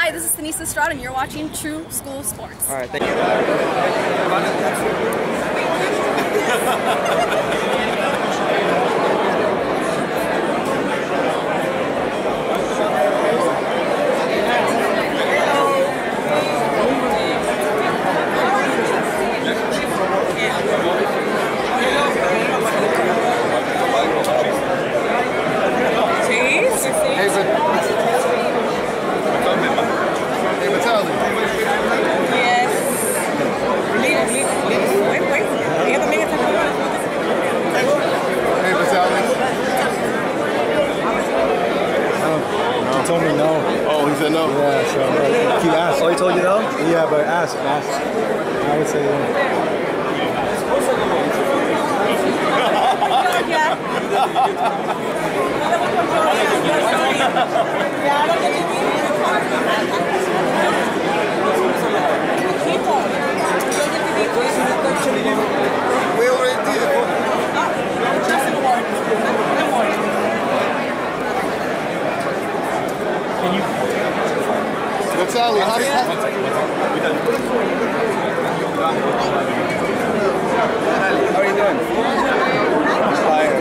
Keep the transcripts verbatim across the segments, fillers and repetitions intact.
Hi, this is Denise Estrada, and you're watching True School Sports. All right, thank you. Told me no. Oh, he said no? Yeah, so uh, keep asking. Oh, he told you no? Yeah, but ask, ask. I would say yeah. We already did it. Natalie, how do you... How are you doing? Tired.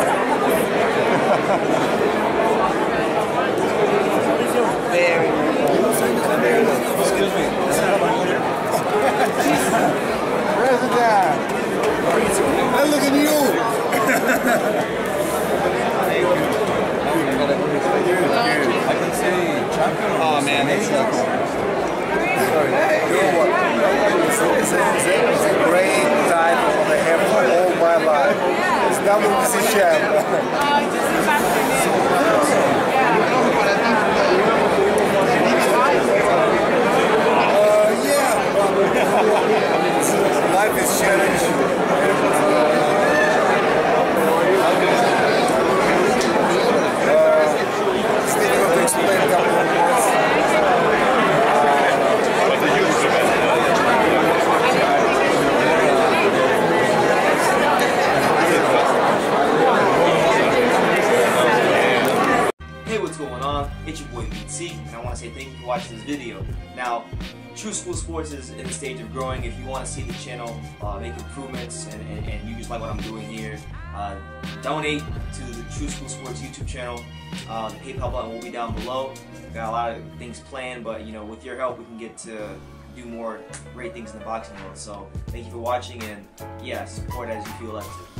Very. Excuse me. President! Hey, look at you! I can say champion. Oh man, it's not cool. It's, it's, a, it's, a, it's a great title I have all my life. It's W B C champ. uh, yeah, life is challenging. It's your boy B T, and I want to say thank you for watching this video. Now, True School Sports is in the stage of growing. If you want to see the channel uh, make improvements and, and, and you just like what I'm doing here, uh, donate to the True School Sports YouTube channel. Uh, the PayPal button will be down below. We've got a lot of things planned, but you know, with your help, we can get to do more great things in the boxing world. So, thank you for watching, and yeah, support as you feel led to.